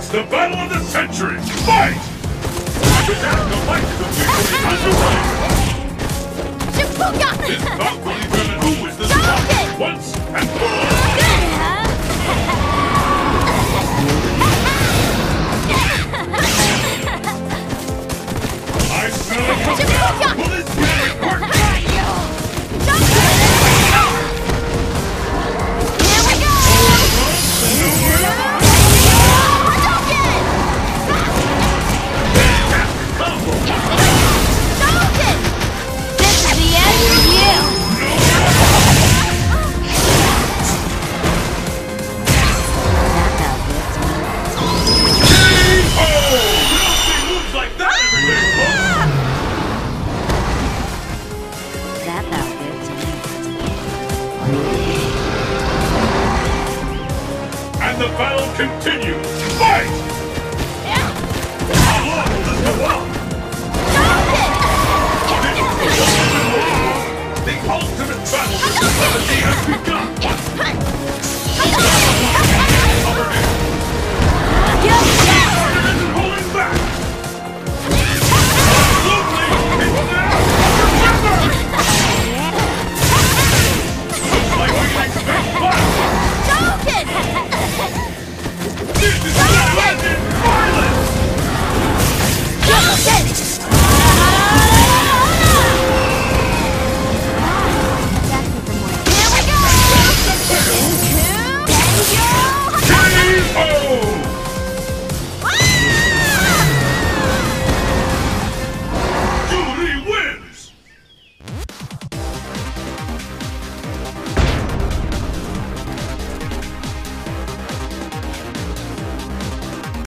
It's the battle of the century! Fight! The fight is officially underway! Shifuga! This bout will determine who is the strongest once and for all! I smell a comeback! Will